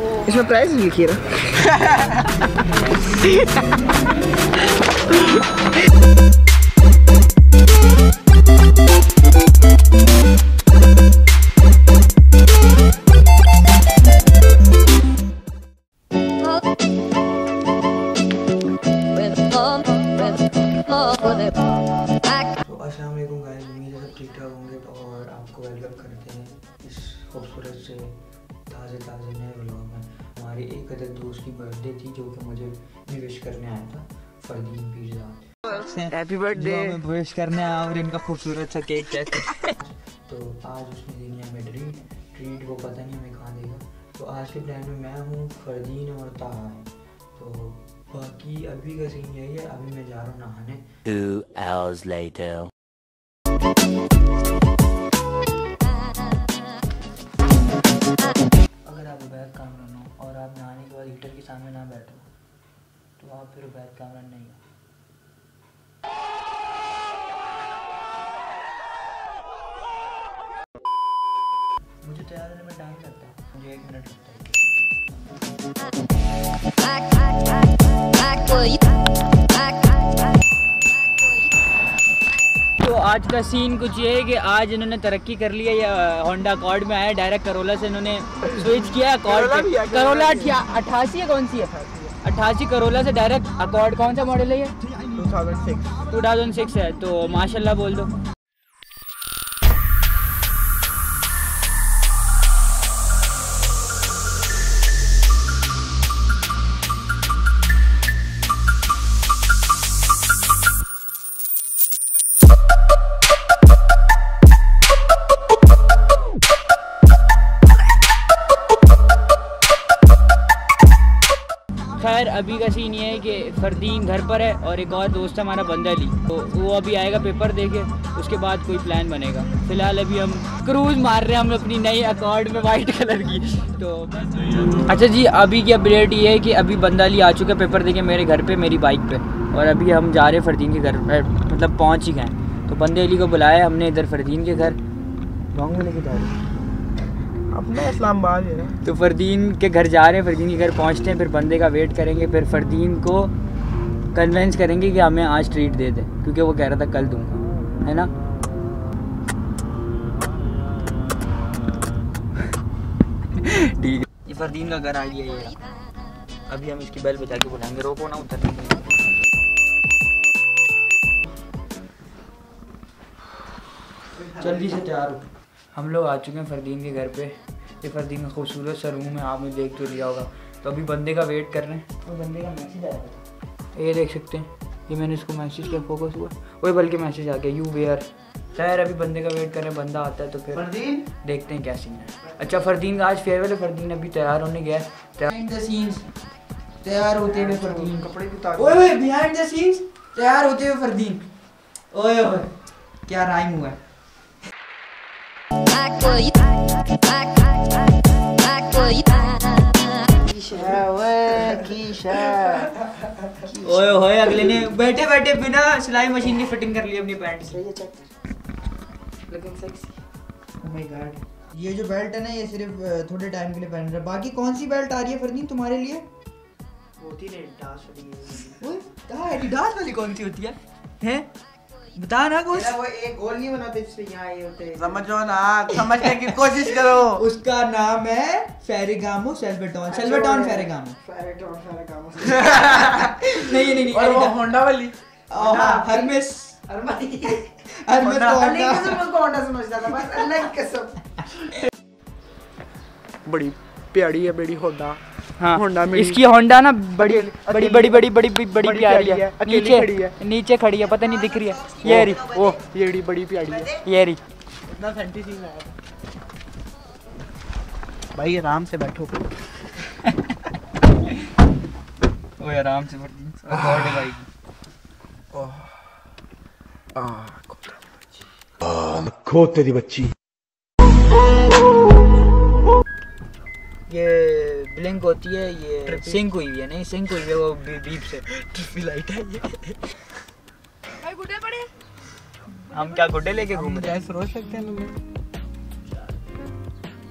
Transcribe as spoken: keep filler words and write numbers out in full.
इसमें प्राइस लिखिए ना। अस्सलाम वालेकुम गाइस, उम्मीद है सब ठीक ठाक होंगे और आपको वेलकम करते हैं इस खूबसूरत से ताज़े ताज़े नए व्लॉग में। हमारी एक अदर दोस्त की बर्थडे थी जो कि मुझे भी विश करने आया था, Fardeen pizza. Happy birthday wish करने आया और इनका खूबसूरत सा केक चेक। तो आज उसने देनी है हमें ट्रीट ट्रीट वो पता नहीं हमें कहाँ देगा। तो आज के प्लान में मैं हूँ, फरदीन और ताहा है। तो बाकी अभी का सीन यही है, अभी मैं जा रहा हूँ नहाने। Two hours later. अगर आप बैक कैमरा हो और आप नहाने के बाद हीटर के सामने ना बैठो तो आप फिर बैक कैमरा नहीं हो। मुझे तैयार होने में टाइम लगता है, मुझे एक मिनट लगता है। तो आज का सीन कुछ ये है कि आज इन्होंने तरक्की कर लिया, या होंडा अकॉर्ड में आया, डायरेक्ट करोला से इन्होंने स्विच किया। अकॉर्ड करोला अट्ठासी है, कौन सी है? अट्ठासी करोला से डायरेक्ट अकॉर्ड। कौन सा मॉडल है ये? टू थाउजेंड सिक्स है। तो माशाल्लाह बोल दो। खैर अभी का सीन ये है कि फरदीन घर पर है और एक और दोस्त है हमारा बंदली, तो वो अभी आएगा पेपर देके, उसके बाद कोई प्लान बनेगा। फिलहाल अभी हम क्रूज मार रहे हैं हम अपनी नई अकॉर्ड में वाइट कलर की। तो अच्छा जी, अभी की अपडेट ये है कि अभी बंदली आ चुका है पेपर देके मेरे घर पे, मेरी बाइक पे, और अभी हम जा रहे हैं फरदीन के घर, मतलब पहुँच ही गए। तो बंदली को बुलाया हमने इधर फरदीन के घर। लॉन्ग में लेके जा रहे हैं अपना इस्लामाबाद है। तो फरदीन के घर जा रहे हैं, फरदीन के घर पहुंचते हैं, फिर बंदे का वेट करेंगे, फिर फरदीन को कन्वेंस करेंगे कि हमें आज ट्रीट दे दे, क्योंकि वो कह रहा था कल दूंगा, है ना। ठीक है, ये फरदीन का घर आ गया ये। अभी हम इसकी बेल बजा के बुलाएंगे, रोको ना उतरने। जल्दी से तैयार हो। हम लोग आ चुके हैं फरदीन के घर पे। ये फरदीन का खूबसूरत सा रूम है, आपने देख तो लिया होगा। तो अभी बंदे का वेट कर रहे हैं, तो बंदे का मैसेज आया था, ये देख सकते हैं। ये मैंने इसको मैसेज किया, फोकस हुआ, वही बल्कि मैसेज आ गया, यू वेयर। खैर अभी बंदे का वेट कर रहे हैं, बंदा आता है तो फिर देखते हैं क्या सीन है। अच्छा फरदीन का आज फेयरवेल है, फरदीन अभी तैयार होने गया है। तैयार होते हुए फरदीन, कपड़े ओए बिहाइंड द सीन्स तैयार होते हुए फरदीन। ओए ओए क्या राइम हुआ है। ओए होए अगले ने बैठे बैठे बिना सिलाई मशीन की फिटिंग कर ली अपनी पैंट से। ये चेक लेकिन सेक्सी। ओह माय गॉड, ये जो बेल्ट है ना ये सिर्फ थोड़े टाइम के लिए पहन रहा है। बाकी कौन सी बेल्ट आ रही है फरदीन तुम्हारे लिए? होती है एडिडास वाली। ओए कहां एडिडास वाली कौन सी होती है? हैं बता ना कुछ। वो एक गोल नहीं बनाते जिससे यहाँ ये होते हैं, समझो ना, समझने की कोशिश करो। उसका नाम है फेरेगामो सेल्वेटॉन, सेल्वेटॉन फेरेगामो, फेरेटॉन फेरेगामो। नहीं नहीं नहीं, और वो होंडा वाली हरमेस, हरमेस हरमेस तो होंडा समझता था बस, अल्लाह की कसम। बड़ी प्यारी है बड़ी होंडा। हाँ होंडा में इसकी होंडा ना बड़ी बड़ी बड़ी बड़ी बड़ी बड़ी प्यारी है। नीचे खड़ी है, नीचे खड़ी है, पता नहीं दिख रही है। ये रही वो, ये रही बड़ी प्यारी है, ये रही। इतना फैंटेसी में आया भाई, आराम से बैठो। ओए आराम से रिकॉर्ड है भाई। ओह आ खो तेरी बच्ची। ये ब्लिंक होती है, ये सिंक हुई है, नहीं सिंक हुई है वो बीप से। ट्रिपल लाइट है ये। भाई गुड्डे पड़े, हम क्या गुड्डे लेके घूम रहे हैं? रोज सकते हैं लोग।